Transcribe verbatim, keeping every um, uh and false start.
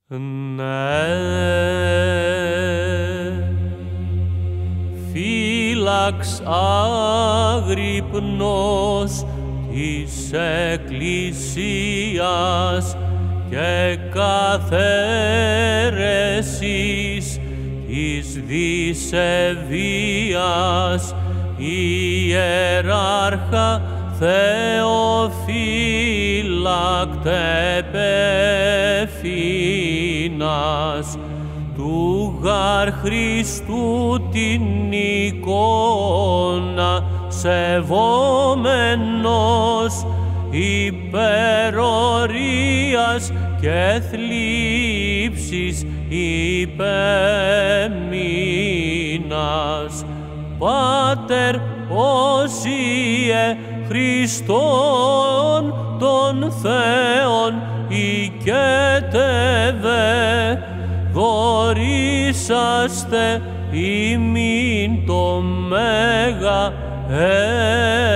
Ναι, φύλαξ άγρυπνος της Εκκλησίας και καθαίρεσης της δισεβίας, Ιεράρχα Θεοφύλακτε πεφήνας, του γαρ Χριστού την εικόνα σεβόμενος, υπερορίας και θλίψης υπεμείνας. Πάτερ Όσιε Χριστόν των Θεών οικέτευε, δωρήσαστε ημίν το μέγα